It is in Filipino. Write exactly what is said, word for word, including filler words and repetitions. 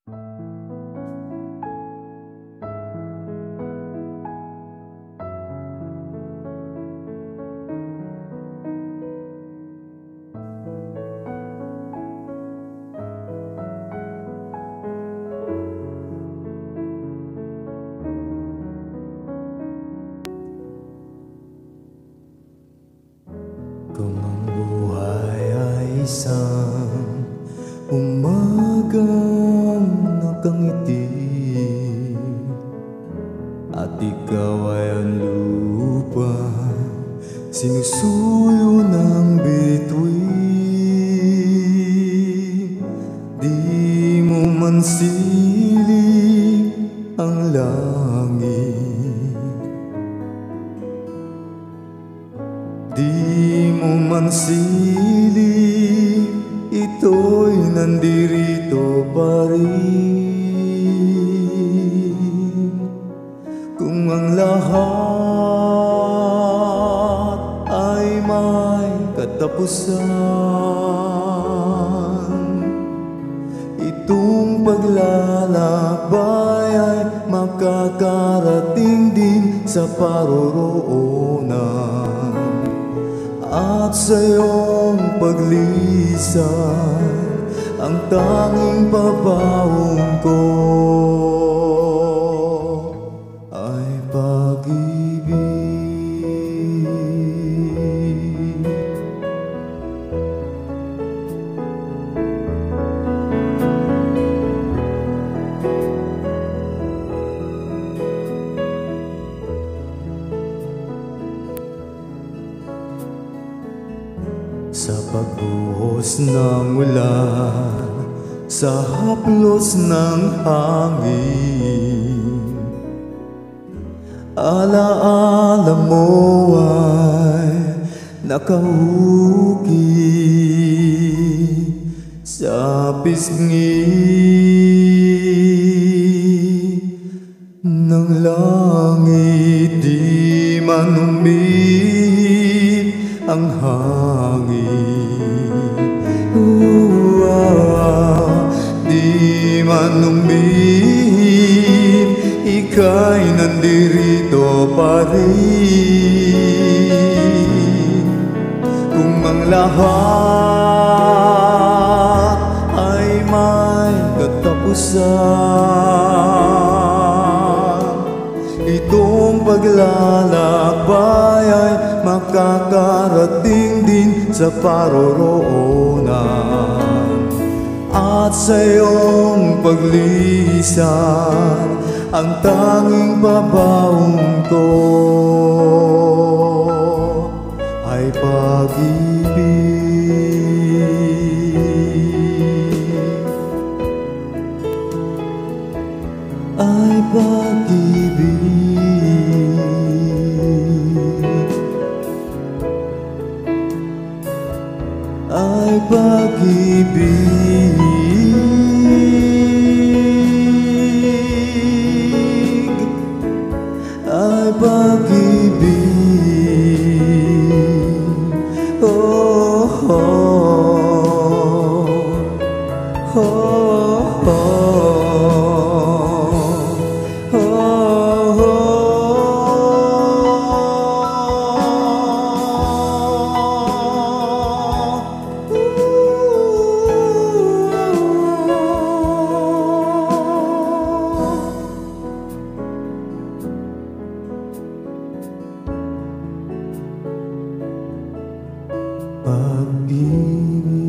Kung ang buhay ay isang umagang nakangiti at ikaw ay ang lupa sinusuyo ng bituin, di mo man silig ang langit, di mo man silig, ito'y nandirito pa rin. Kung ang lahat ay may katapusan, itong paglalakbay ay makakarating din sa paroroonan. At sa iyong paglisan, ang tanging pabaong ko ay pag-ibig. Sa pagbuhos ng ulan, sa haplos ng hangin, alaala mo ay nakahukit sa pisngi ng langit. Di man umihip ang hangin, uh, ah, di man umihip, ika'y nandirito pa rin. Kung ang lahat ay may katapusan, itong paglalakbay ay makakarating din sa paroroonan. At sa iyong paglisan, ang tanging pabaong ko ay pag-ibig, ay pag-ibig, ay pag-ibig, ay pag-ibig. Oh, oh, oh, oh, pag-ibig.